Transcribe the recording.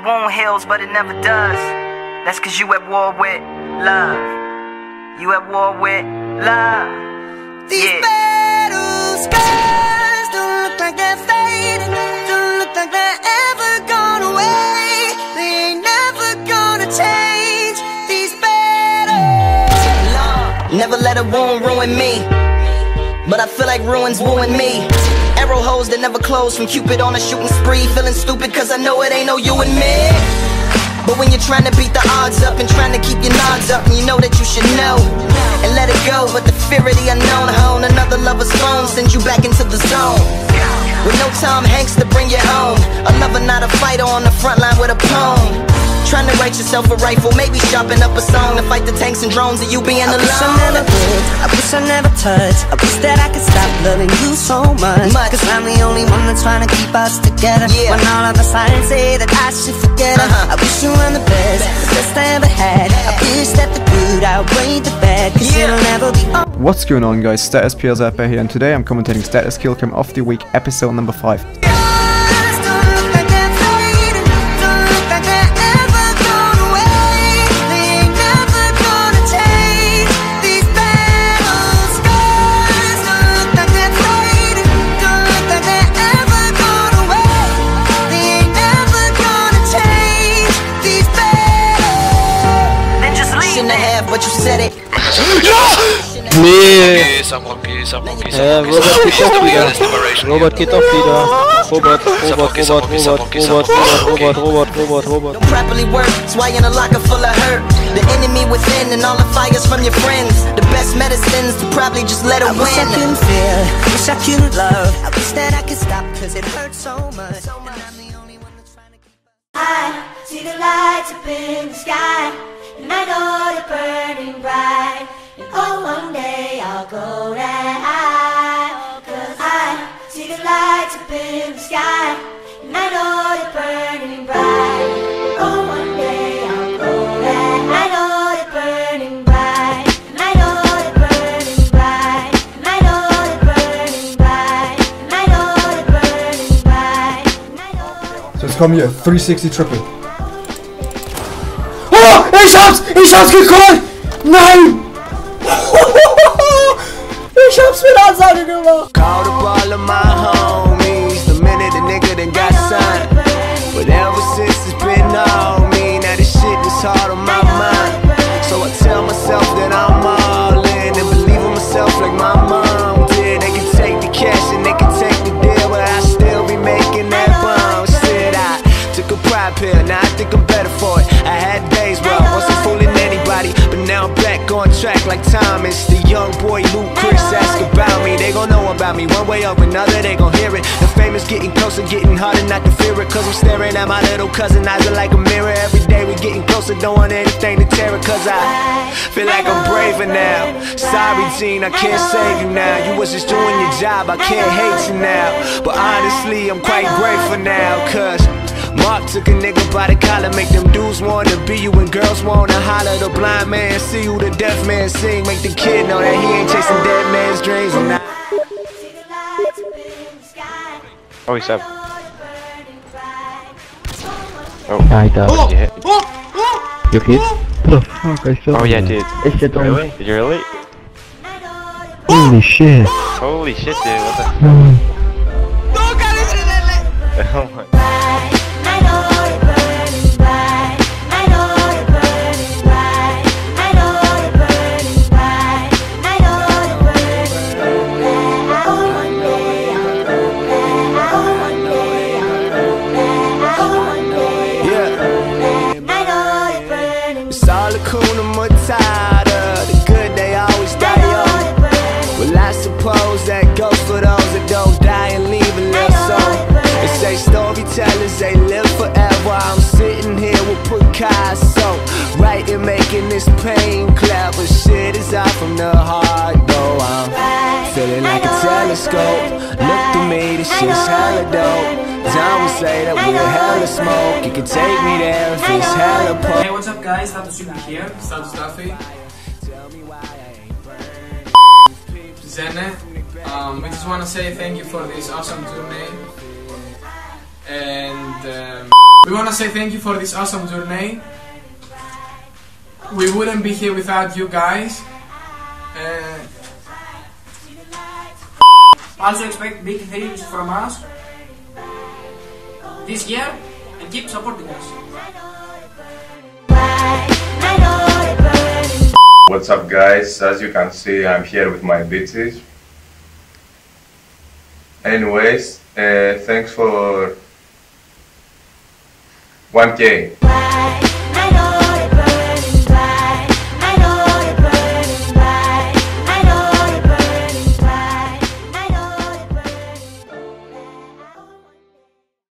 wound heals, but it never does. That's cause you at war with love. You at war with love. These battle scars don't look like they're fading. Don't look like they're ever gone away. They ain't never gonna change. These battles. Never let a wound ruin me, but I feel like ruins wooing me. Arrow holes that never close, from Cupid on a shooting spree. Feeling stupid cause I know it ain't no you and me. But when you're trying to beat the odds up and trying to keep your nods up, and you know that you should know and let it go, but the fear of the unknown hone another lover's phone sends you back into the zone. With no Tom Hanks to bring you home, a lover not a fighter on the front line with a poem. Trying to write yourself a rifle, maybe sharpen up a song to fight the tanks and drones of you being alone. I wish I never would, I wish I never touched. I wish that I could stop loving you so much. Cause I'm the only one that's trying to keep us together. When all of the signs say that I should forget her. I wish you were the best I ever had. I wish that the good outweighed the bad, cause it'll never be over. What's going on, guys? Status PLZP here, and today I'm commentating Status Killcam of the Week episode number 5. But you said it. Nee. Robert geht doch wieder. Robert. Don't properly work, that's why you're in a locker full of hurt. The enemy within and all the fires from your friends. The best medicines to probably just let it win. I wish I couldn't feel, wish I couldn't love. I wish that I could stop cause it hurts so much. And I'm the only one that's trying to keep up. I see the lights up in the sky, and I know they're burning bright. And oh, one day I'll go that high. Cause I see the lights up in the sky, and I know they're burning bright. Oh, one day I'll go that high. I know they're burning bright. And I know they're burning bright. And I know they're burning bright. And I know they're burning bright. And I know. So jetzt kommen hier 360 Triple. Oh, ich hab's gekonnt! Nein! Ich hab's mit Ansage gemacht! Called up all of my homies the minute the nigga done got signed. But ever since it's been on me, now this shit is hard on my mind. So I tell myself that I'm all in and believe in myself like my mom did. They can take the cash and they can take the deal, but I still be making that bomb. Shit, I took a pride pill, now I think I'm better for it. I had days where I wasn't fooling anybody, but now I'm back on track like Thomas. The young boy Luke Chris ask about me, they gon' know about me one way or another, they gon' hear it. The fame is getting closer, getting harder not to fear it, cause I'm staring at my little cousin, eyes are like a mirror. Every day we getting closer, don't want anything to tear it, cause I feel like I'm braver now. Sorry Gene, I can't save you now. You was just doing your job, I can't hate you now. But honestly, I'm quite grateful now, cause Mark took a nigga by the collar, make them dudes wanna be you and girls wanna holler. The blind man see you, the deaf man sing, make the kid know that he ain't chasing dead man's dreams. And I Oh, he's up. Oh, I died. You hit. You hit? What the fuck? I fell. Oh yeah, dude. Really? Did you really? Holy shit. Holy shit, dude. What the? Oh my. The good they always die young. Well, I suppose that goes for those that don't die and leave a little soul. They say storytellers, they live forever. I'm sitting here with Picasso, writing, making this pain clever. Shit is out from the heart, though. I'm feeling like a telescope. Look through me, this shit's hella dope. Time will say that we're hella smoke. You can take me there if it's hella pop. Hey, what's up guys? Status here, Status Duffy. Zene. We just want to say thank you for this awesome tournament. And We want to say thank you for this awesome journey. We wouldn't be here without you guys. Also expect big things from us this year and keep supporting us. What's up guys, as you can see I'm here with my bitches. Anyways, thanks for 1K.